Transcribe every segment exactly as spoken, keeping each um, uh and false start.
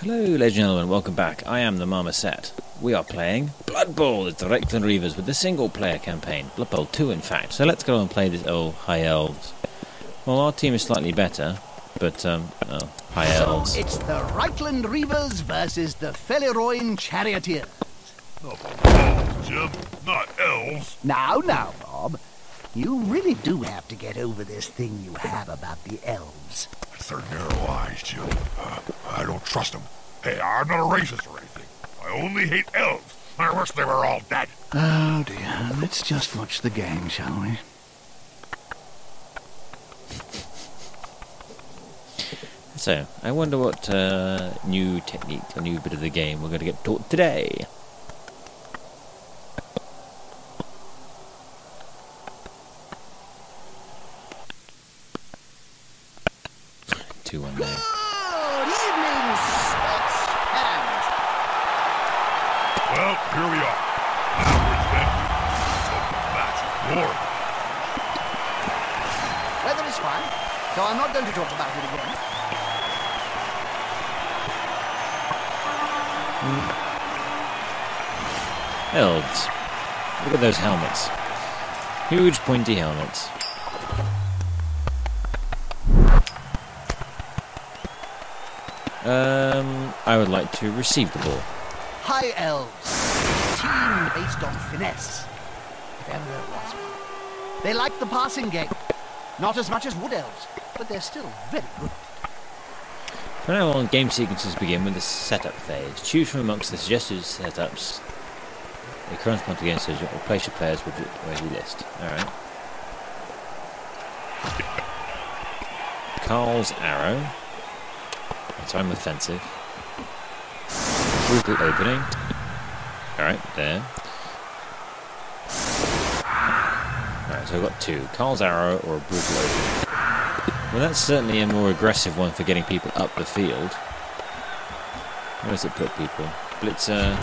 Hello, ladies and gentlemen, welcome back. I am the Marmoset. We are playing Blood Bowl at the Reikland Reavers with the single-player campaign. Blood Bowl two, in fact. So let's go and play this. Oh, High Elves. Well, our team is slightly better, but, um, oh, High Elves. So it's the Reikland Reavers versus the Feliroin Charioteers. Not elves, Jim. Not elves. Now, now, Bob. You really do have to get over this thing you have about the elves. It's their narrow eyes, Jim. Uh, I don't trust them. Hey, I'm not a racist or anything. I only hate elves. I wish they were all dead. Oh, dear. Let's just watch the game, shall we? So, I wonder what uh, new technique, a new bit of the game we're going to get taught today. two one there. Good evening, sports fans. Well, here we are. Now present you the match of glory. Weather is fine, so I'm not going to talk about it again. Elves. Look at those helmets. Huge pointy helmets. Um, I would like to receive the ball. High elves. Team based on finesse. If ever there was one. They like the passing game. Not as much as wood elves, but they're still very good. From now on, game sequences begin with the setup phase. Choose from amongst the suggested setups a correspond against those or place your players with the list. Alright. Carl's arrow. So I'm offensive. Brutal opening. Alright, there. Alright, so I've got two. Carl's arrow or a brutal opening. Well, that's certainly a more aggressive one for getting people up the field. Where does it put people? Blitzer.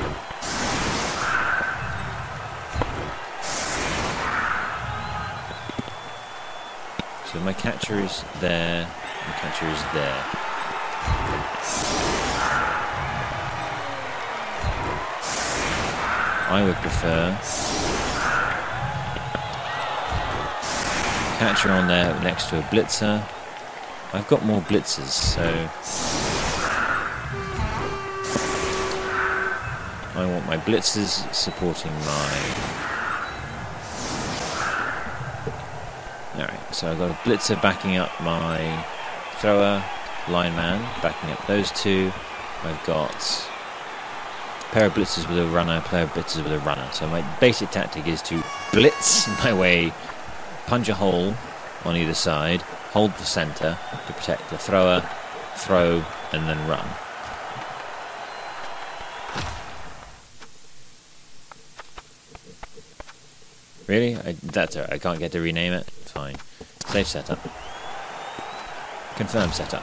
So my catcher is there. My catcher is there. I would prefer catcher on there next to a blitzer. I've got more blitzers, so I want my blitzers supporting my... Alright, so I've got a blitzer backing up my thrower, lineman, backing up those two. I've got a pair of blitzers with a runner, a pair of blitzers with a runner. So my basic tactic is to blitz my way, punch a hole on either side, hold the center to protect the thrower, throw, and then run. Really? I, that's alright, I can't get to rename it? Fine. Save setup. Confirm setup.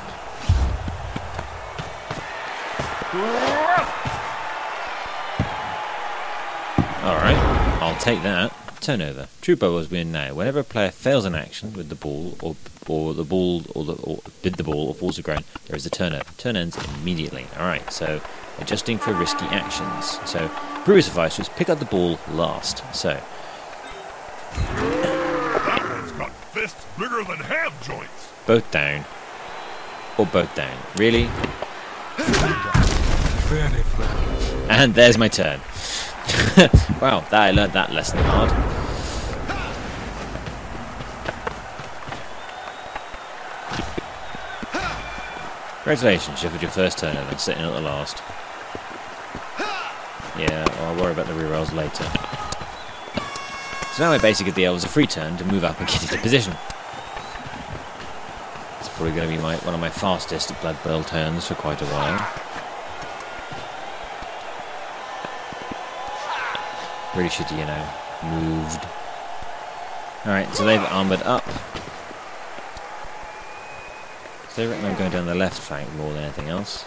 Alright, I'll take that. Turnover. True bowlers win now. Whenever a player fails an action with the ball, or or the ball, or the or with the ball, or falls to ground, there is a turnover. Turn ends immediately. Alright, so adjusting for risky actions. So Brewer's advice was pick up the ball last. So That one's got fists bigger than ham joints. both down. Or both down. Really? And there's my turn. Wow, that, I learned that lesson hard. Congratulations, you have your first turnover and sitting at the last. Yeah, well, I'll worry about the rerolls later. So now I basically give the elves a free turn to move up and get into position. It's probably going to be my one of my fastest Blood Bowl turns for quite a while. Really should, you know, moved. Alright, so they've armoured up. So they reckon I'm going down the left flank more than anything else.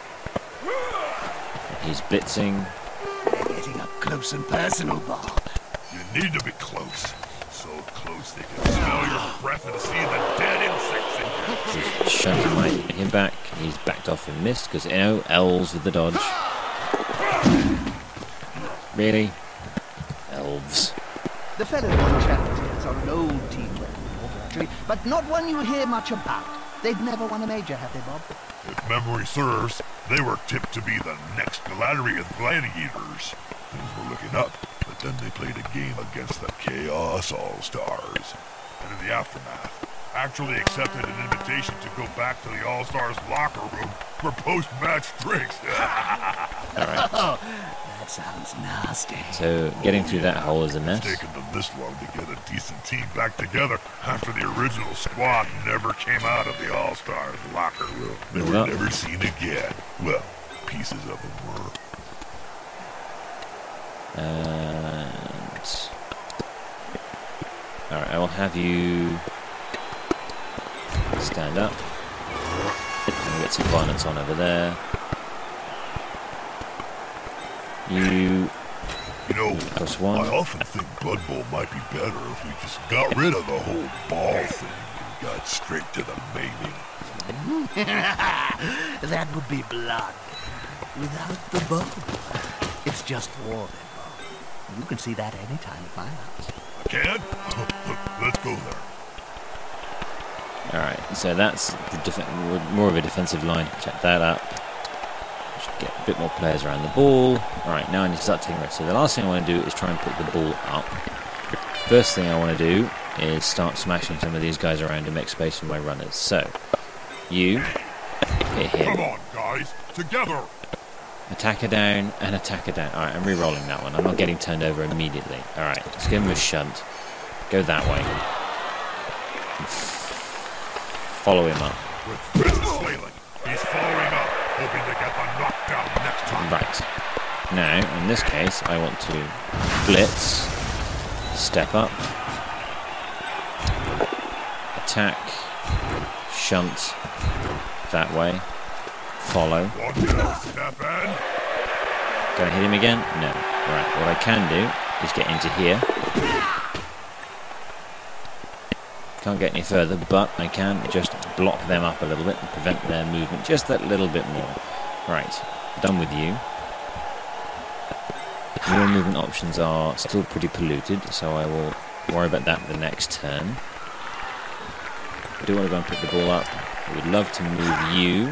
He's blitzing. They're getting up close and personal, Bob. You need to be close. So close they can smell your breath and see the dead insects in you. shunting my him back. He's backed off and missed because you know elves with the dodge. Really, elves. The fellow Charioteers are an old team actually, but not one you hear much about. They've never won a major, have they, Bob? If memory serves, they were tipped to be the next Galadriel's Gladiators. Things were looking up, but then they played a game against the Chaos All-Stars. And in the aftermath, actually accepted an invitation to go back to the All-Stars locker room for post-match drinks. Alright. Oh, that sounds nasty. So, getting through that hole is a mess. It's taken them this long to get a decent team back together after the original squad never came out of the All-Stars locker room. They were Well, never seen again. Well, pieces of them were. And alright, I will have you stand up. And we'll get some violence on over there. You You know, plus one. I often think Blood Bowl might be better if we just got rid of the whole ball thing and got straight to the maiming. That would be blood. Without the bow. It's just war, then, Bob. You can see that anytime at my house. I can? Let's go there. Alright, so that's the def more of a defensive line. Check that up. Should get a bit more players around the ball. Alright, now I need to start taking risks. So the last thing I want to do is try and put the ball up. First thing I want to do is start smashing some of these guys around to make space for my runners. So, you hit him. Come on, guys. Together. Attacker down and attacker down. Alright, I'm re-rolling that one. I'm not getting turned over immediately. Alright, let's give him a shunt. Go that way. Follow him up. With Fritz flailing, he's following up, hoping to get the knockdown next time. Right. Now, in this case, I want to blitz, step up, attack, shunt, that way, follow. One more step in. Go and hit him again? No. Right, what I can do is get into here. Can't get any further, but I can just block them up a little bit and prevent their movement just that little bit more. Right, done with you. Your movement options are still pretty polluted, so I will worry about that the next turn. I do want to go and pick the ball up. I would love to move you.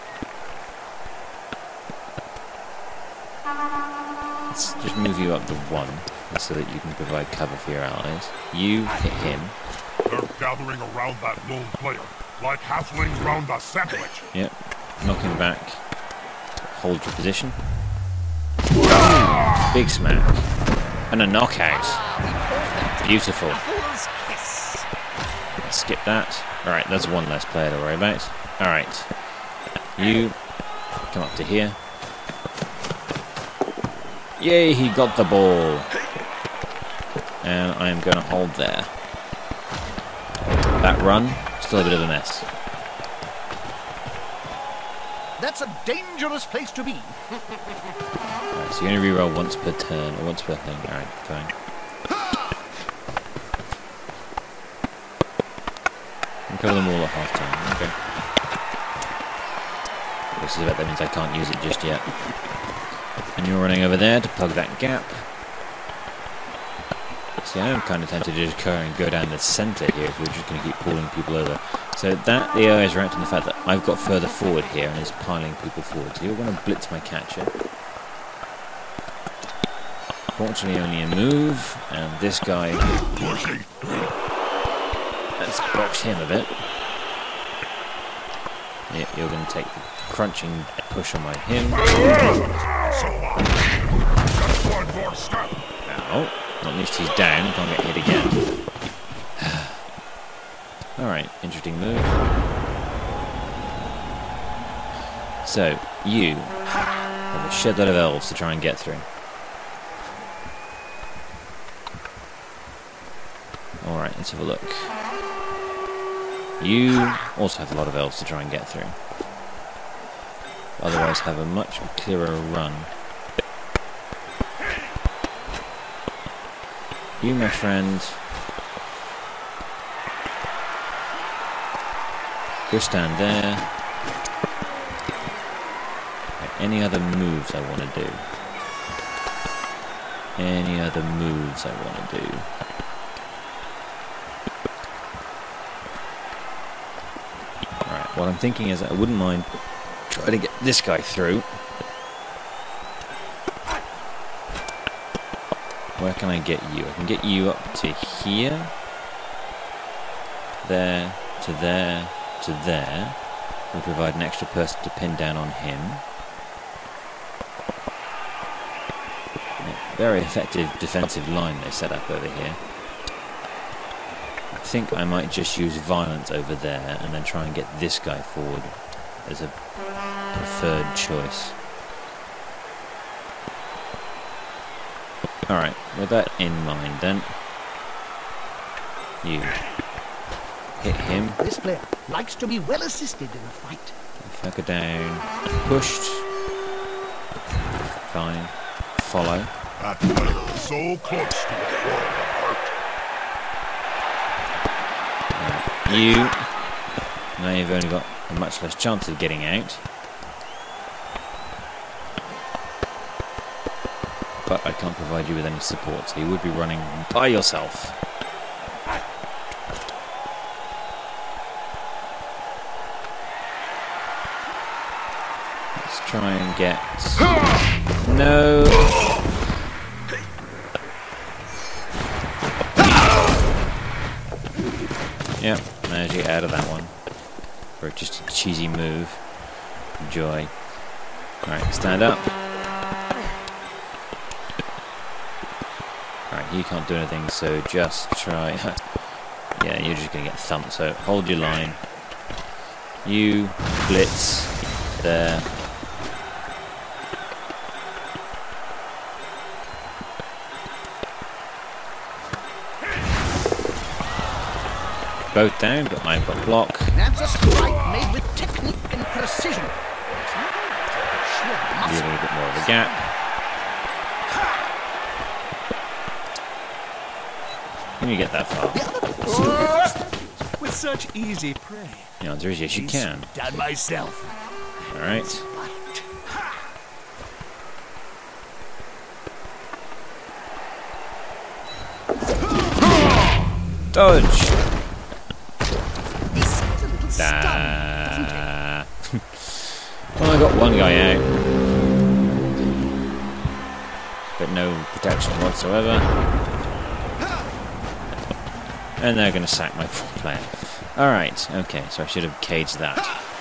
Let's just move you up to one, so that you can provide cover for your allies. You hit him. They're gathering around that lone player, like halflings round a sandwich. Yep. Knock him back. Hold your position. Big smack. And a knockout. Beautiful. Skip that. Alright, that's one less player to worry about. Alright. You come up to here. Yay, he got the ball. And I am going to hold there. That run, still a bit of a mess. That's a dangerous place to be. Right, so you only reroll once per turn, or once per thing. Alright, fine. And cover them all at half time. Okay. This is about that means I can't use it just yet. And you're running over there to plug that gap. See, I am kind of tempted to just go and go down the centre here if we're just going to keep pulling people over. So that, the A I is reacting to the fact that I've got further forward here and is piling people forward. So you're going to blitz my catcher. Fortunately only a move, and this guy... Let's box him a bit. Yeah, you're going to take the crunching push on my him. Now, at least he's down, can't get hit again. Alright, interesting move. So, you have a shed load of elves to try and get through. Alright, let's have a look. You also have a lot of elves to try and get through. Otherwise have a much clearer run. You, my friend, Go stand there. Okay, any other moves I want to do? Any other moves I want to do? Alright, what I'm thinking is I wouldn't mind trying to get this guy through. Where can I get you? I can get you up to here. There, to there, to there. We'll provide an extra person to pin down on him. Yeah, very effective defensive line they set up over here. I think I might just use violence over there and then try and get this guy forward as a preferred choice. Alright, with that in mind then, you hit him. This player likes to be well assisted in a fight. Fucker down, pushed. Fine. Follow. That player was so close to a world of hurt. Right. You. Now you've only got a much less chance of getting out. But I can't provide you with any support, so you would be running by yourself. Let's try and get... No! Yep, managed to get out of that one. For just a cheesy move. Enjoy. Alright, stand up. Alright, you can't do anything, so just try... Yeah, you're just going to get thumped, so hold your line. You blitz there. Both down, but I've got block. That's a strike made with technique and precision. Give a little bit more of a gap. Can you get that far? With such easy prey. The answer is yes, you can. Done myself. Alright. Dodge! Da. Well, I got one guy out. But no protection whatsoever. And they're going to sack my poor player. Alright, okay, so I should have caged that.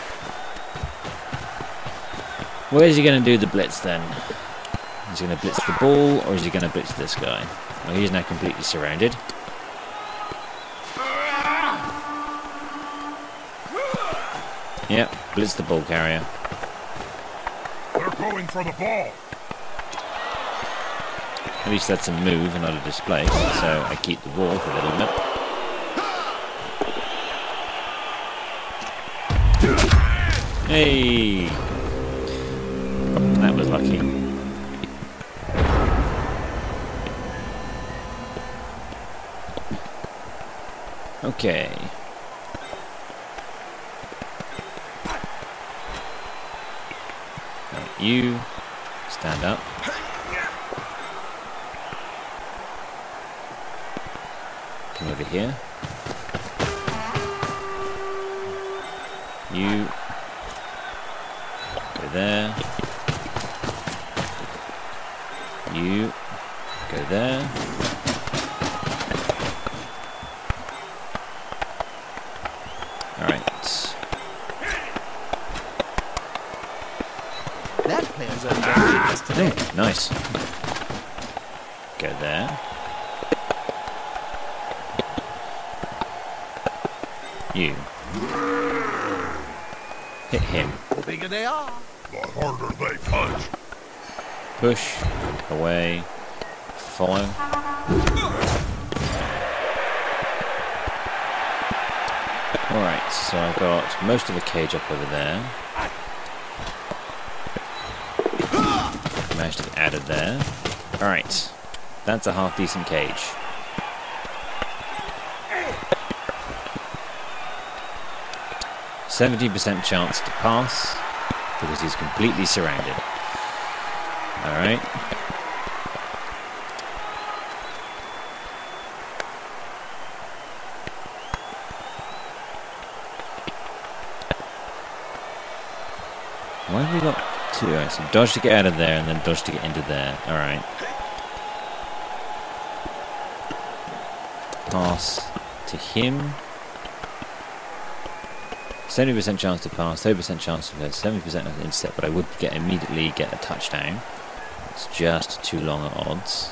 Where's he going to do the blitz then? Is he going to blitz the ball, or is he going to blitz this guy? Well, he's now completely surrounded. Yep, blitz the ball carrier. They're going for the ball. At least that's a move and not a display, so I keep the ball for a little bit. Hey! That was lucky. Okay. Right, you stand up. Come over here. You go there. You go there. Alright. That player's a Hey, nice. Go there. You. Hit him. The bigger they are. The harder they punch. Push. Away. Follow. Alright, so I've got most of the cage up over there. Managed to get added there. Alright. That's a half decent cage. seventy percent chance to pass because he's completely surrounded. Alright. Why have we got two? Alright, so dodge to get out of there and then dodge to get into there. Alright. Pass to him. seventy percent chance to pass, thirty percent chance to hit, seventy percent of intercept, but I would get immediately get a touchdown. It's just too long at odds.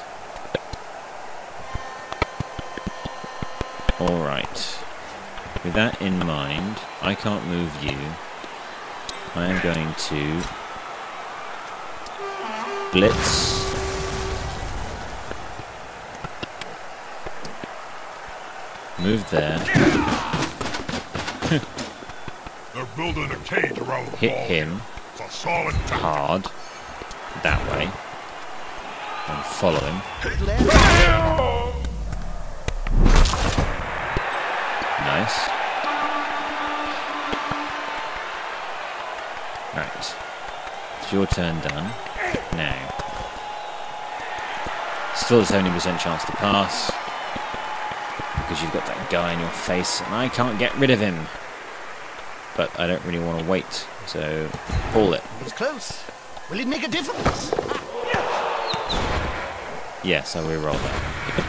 Alright. With that in mind, I can't move you. I am going to blitz. Move there. They're building a cage around the Hit ball. him It's a solid hard that way and follow him. Nice. Right. It's your turn done. Now. Still a seventy percent chance to pass because you've got that guy in your face and I can't get rid of him. But I don't really want to wait, so pull it. He's close. Will it make a difference? Yes, I will roll that.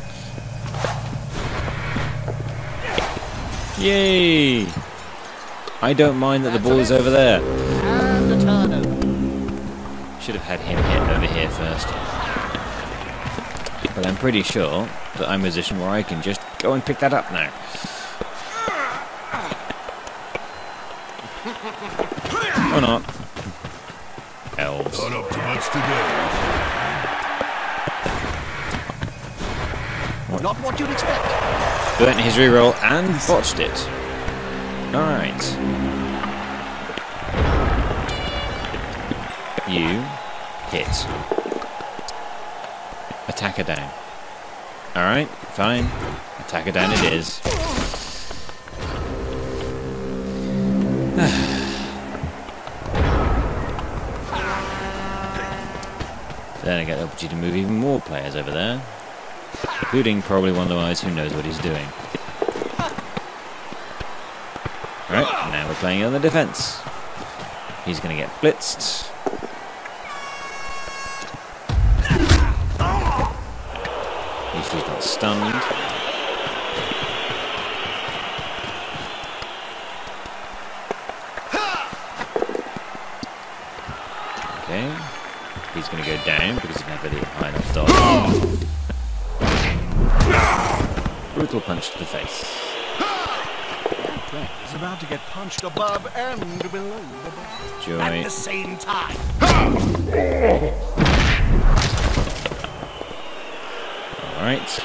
Yay! I don't mind that the ball is over there. And a turnover. Should have had him hit over here first. But I'm pretty sure that I'm in a position where I can just go and pick that up now. Or not. Elves. Not up to much today. Not what you'd expect. Burnt his reroll and botched it. Alright. You hit. Attacker down. Alright, fine. Attacker down it is. Then I get the opportunity to move even more players over there. Including probably one of the guys who knows what he's doing. Right, now we're playing on the defense. He's going to get blitzed. At least he's not stunned. Okay. He's going to go down because he doesn't have any high enough dodge. Brutal punch to the face. He's about to get punched above and below the body. Joy. At the same time. Alright.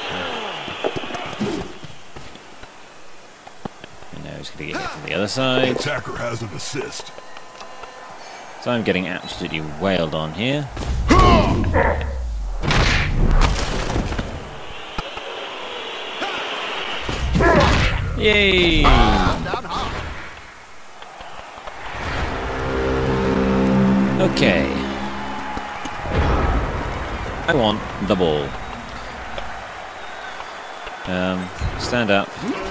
And now he's going to get hit from the other The side. attacker has an assist. So I'm getting absolutely wailed on here. Yay! Down, down hard. Okay. I want the ball. Um, stand up.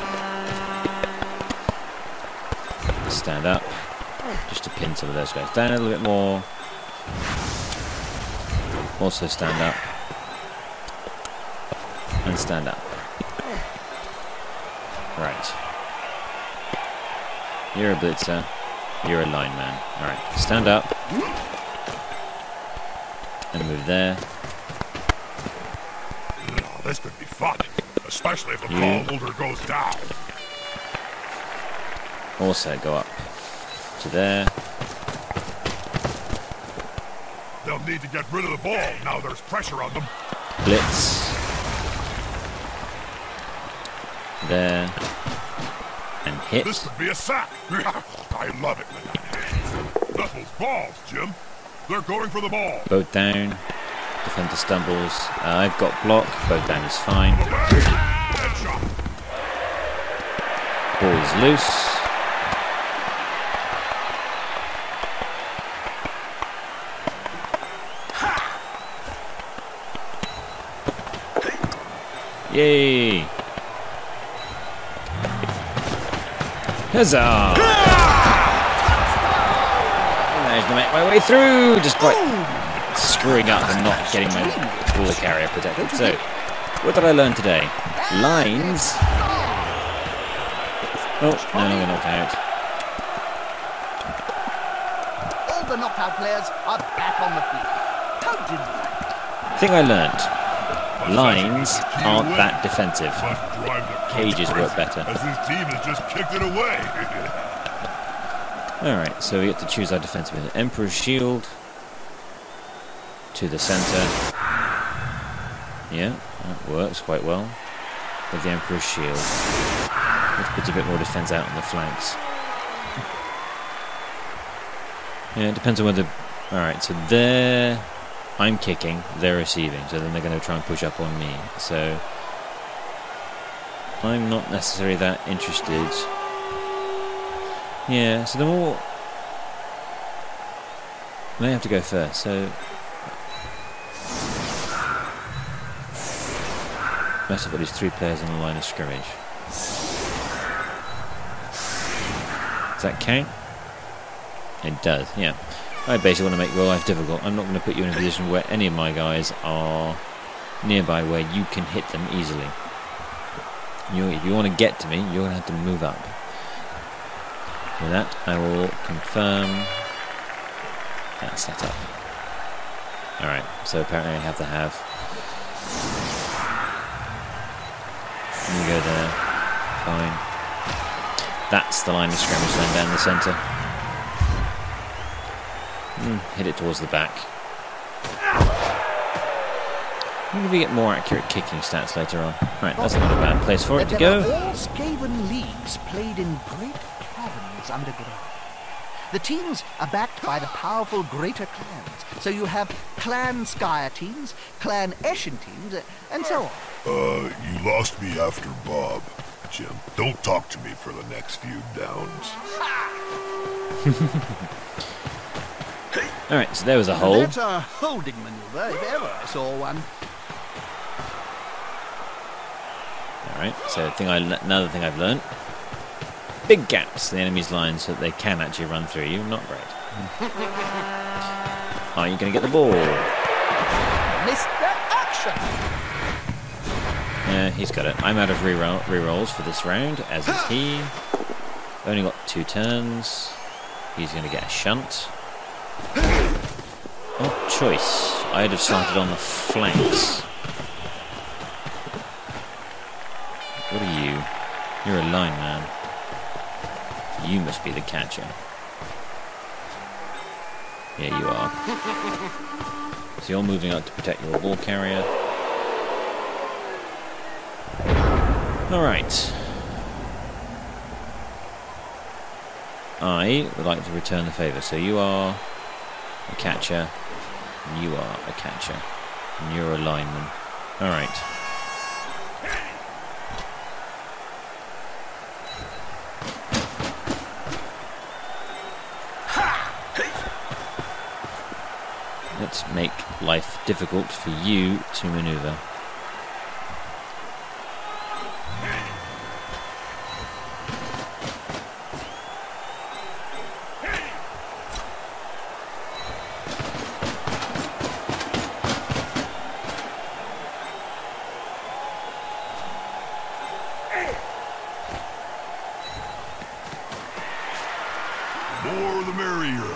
Stand up. Just to pin some of those guys down a little bit more. Also stand up. And stand up. Right. You're a blitzer. You're a lineman. Alright, stand up. And move there. Oh, this could be fun. Especially if the You. ball holder goes down. Also go up to there. They'll need to get rid of the ball now there's pressure on them. Blitz. There. And hit. This could be a sack. I love it when that happens. Knuckles balls, Jim. They're going for the ball. Both down. Defender stumbles. Uh, I've got block. Both down is fine. Headshot. Ball is loose. Yay! Huzzah! I managed to make my way through, despite screwing up and not getting my ball carrier protected. So, what did I learn today? Lines. Oh, no, no, we're knocked out. All the knockout players are back on the field. How did you? Thing I learned. Lines aren't that defensive. Must drive the coach Cages work crazy, better. as his team has just kicked it away. Alright, so we get to choose our defensive move. Emperor's Shield to the centre. Yeah, that works quite well with the Emperor's Shield. Which puts a bit more defence out on the flanks. Yeah, it depends on whether... Alright, so they're... I'm kicking, they're receiving, so then they're going to try and push up on me. So... I'm not necessarily that interested. Yeah, so the more... They have to go first, so... Most of it is three players on the line of scrimmage. Does that count? It does, yeah. I basically want to make your life difficult. I'm not going to put you in a position where any of my guys are nearby where you can hit them easily. You, if you want to get to me, you're going to have to move up. With that, I will confirm that setup. Alright, so apparently I have to have... You go there. Fine. That's the line of skirmish line down the centre. Mm, hit it towards the back. Maybe we get more accurate kicking stats later on. Right, that's not a bad place for it to go. All Skaven leagues played in great caverns underground. The teams are backed by the powerful greater clans. So you have Clan Skyer teams, Clan Eshin teams, and so on. Uh, you lost me after Bob, Jim. Don't talk to me for the next few downs. Alright, so there was a hole. That's a holding maneuver, if ever I saw one. Alright, so thing I, another thing I've learned. Big gaps in the enemy's line so that they can actually run through you. Not great. Are you going to get the ball? Mister Action! Yeah, he's got it. I'm out of reroll, rerolls for this round, as is he. Only got two turns. He's going to get a shunt. Odd choice. I'd have started on the flanks. What are you? You're a lineman. You must be the catcher. Yeah, you are. So you're moving up to protect your ball carrier. Alright. I would like to return the favour. So you are a catcher, and you are a catcher, and you're a lineman. Alright. Let's make life difficult for you to maneuver. More the merrier.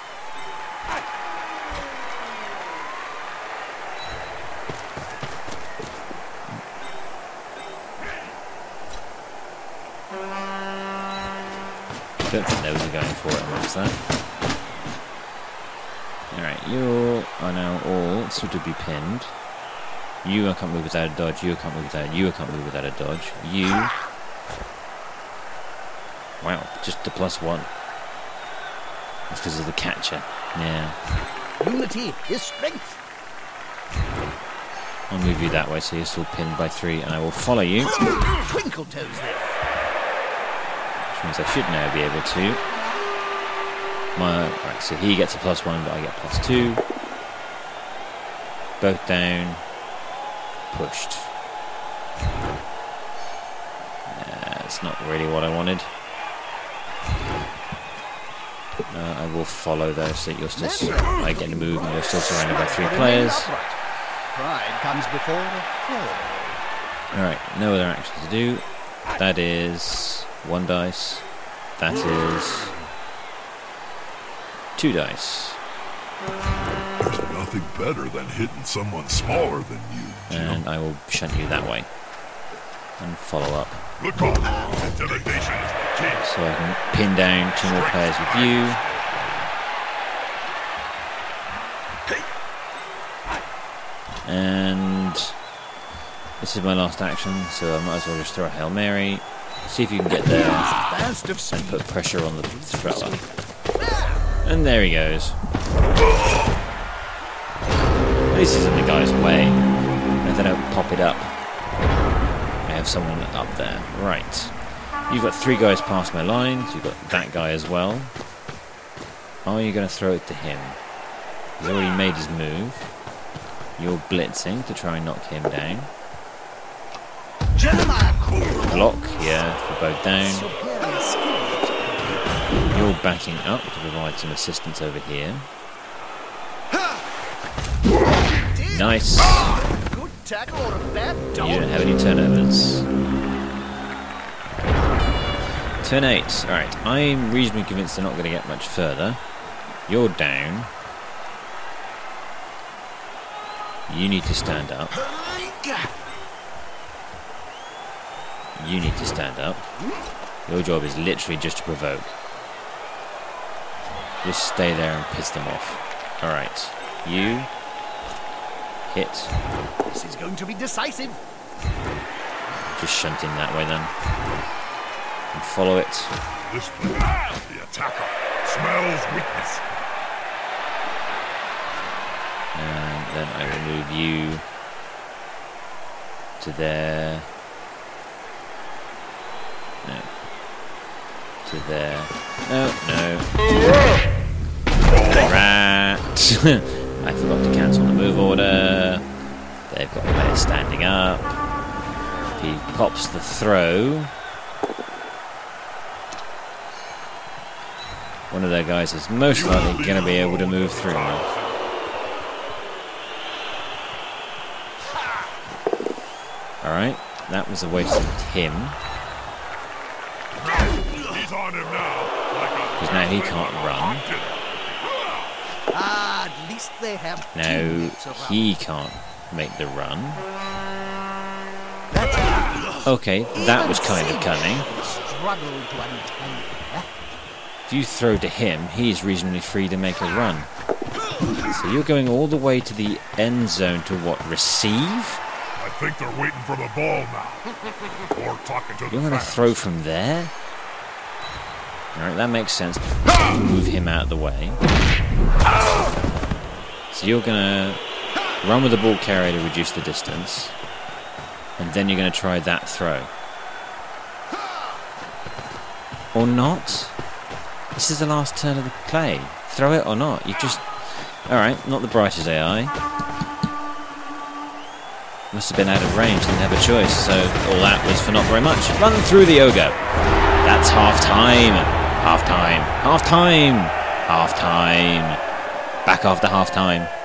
Don't think those are going for it amongst that. Alright, you are now all suitably pinned. You I can't move without a dodge, you I can't move without you I can't move without a dodge. You wow, just the plus one. That's because of the catcher. Yeah. Unity is strength. I'll move you that way so you're still pinned by three and I will follow you. Twinkle toes there. Which means I should now be able to. My, right, so he gets a plus one, but I get plus two. Both down. Pushed. That's not really what I wanted. Uh, I will follow though, so that you're still sur I get to move and you're still surrounded by three players. Pride comes before the fall. Alright, no other action to do. That is one dice. That is two dice. There's nothing better than hitting someone smaller than you, Jim. And I will shunt you that way. And follow up. Look on. Intimidation is the key. So I can pin down two more players with you. And this is my last action, so I might as well just throw a Hail Mary. See if you can get there and put pressure on the thrower. And there he goes. At least he's in the guy's way. If they don't pop it up, I have someone up there. Right. You've got three guys past my lines. You've got that guy as well. Are you going to throw it to him? He's already made his move. You're blitzing to try and knock him down. Block, yeah, for both down. You're backing up to provide some assistance over here. Nice. Good tackle or a bad You dog. don't have any turnovers. Turn eight. Alright, I'm reasonably convinced they're not going to get much further. You're down. You need to stand up. You need to stand up. Your job is literally just to provoke. Just stay there and piss them off. Alright. You hit. This is going to be decisive. Just shunt in that way then. And follow it. This player, the attacker, smells weakness. And then I will move you to there. No. To there. No, no. Rat. I forgot to cancel the move order. They've got players standing up. If he pops the throw, one of their guys is most likely going to be able to move through. Alright, that was a waste of him. He's on him now. Because now he can't run. Ah, at least they have Now teammates around. he can't make the run. That's Okay, that was kind of cunning. struggle to untangle that. If you throw to him, he's reasonably free to make a run. So you're going all the way to the end zone to what? Receive? I think they're waiting for the ball now. Or talking to You're the going to fans. throw from there? Alright, that makes sense. Move him out of the way. So you're going to run with the ball carrier to reduce the distance. And then you're going to try that throw. Or not? This is the last turn of the play. Throw it or not. You've just... Alright, not the brightest A I. Must have been out of range, didn't have a choice, so all that was for not very much. Run through the ogre. That's half time. Half time. Half time. Half time. Back after half time.